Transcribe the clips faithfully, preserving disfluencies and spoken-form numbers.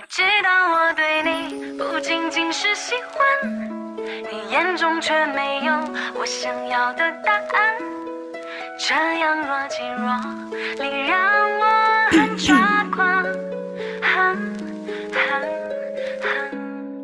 知道我对你不仅仅是喜欢，你眼中却没有我想要的答案。这样若即若离，让我很抓狂。哼哼哼。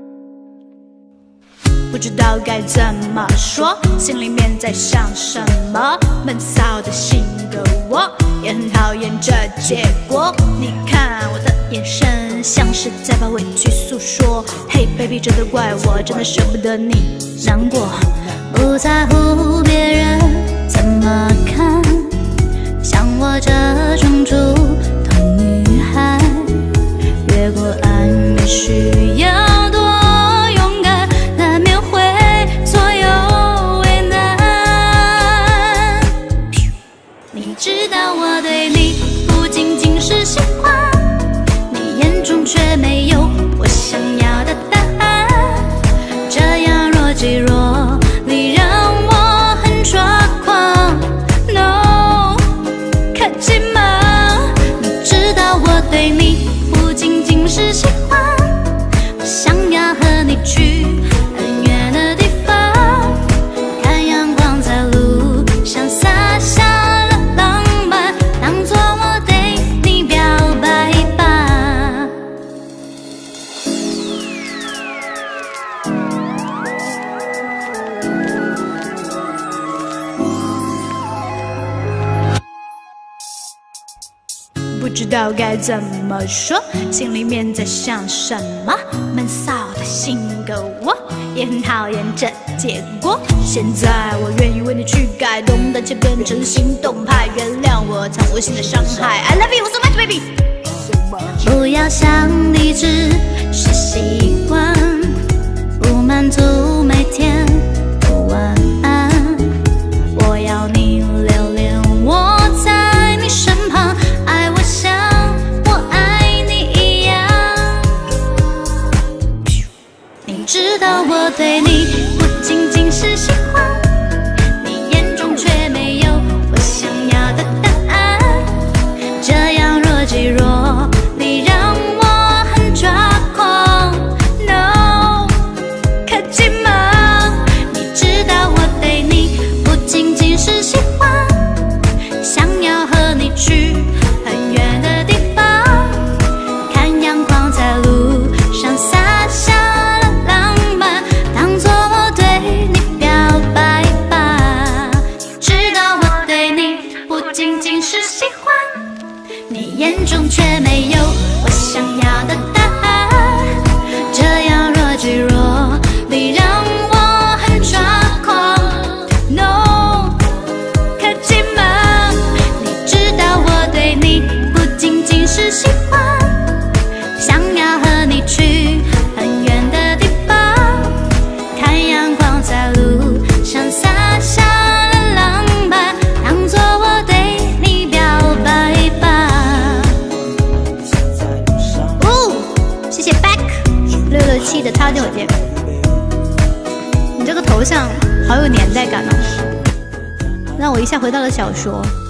不知道该怎么说，心里面在想什么？闷骚的性格，我也很讨厌这结果。你看我的眼神，像是在把委屈诉说。Hey baby， 真的怪我，真的舍不得你难过。不在乎别人怎么看，像我这种主动女孩，越过暧昧需要多勇敢，难免会左右为难。你知道我对你不仅仅是喜欢，你眼中却没有我想要的答案。这样若即若离，让我很抓狂。No， 可惜吗？你知道我对你不仅仅是喜欢，我想要和你去很远的地方，看阳光在路上洒下了浪漫，当作我对你表白吧。不知道该怎么说，心里面在想什么？闷骚的性格，我也很讨厌这结果。现在我愿意为你去改，动的且变成行动派，原谅我曾无心的伤害。I love you so much, baby。不要想你只是习惯，不满足每天的晚安。我要你留恋我在你身旁，爱我像我爱你一样。你知道我对你不仅仅是喜欢，你眼中却没有我想要的答案。这样若即若离，让我很抓狂。No， 可惜吗？你知道我对你不仅仅是喜欢，想要和你去很远的地方，看阳光在路上洒下了浪漫，当作我对你表白吧。知道我对你不仅仅是喜欢，你眼中却没有我想要的答案。这样若即若离，让我很抓狂。No， 可惜吗？你知道我对你不仅仅是喜欢，想要和你去很远的地方，看阳光在路上洒下了浪漫，当作我对你表白吧。哦，谢谢 back 六六七的超九件，你这个头像好有年代感哦，让我一下回到了小说。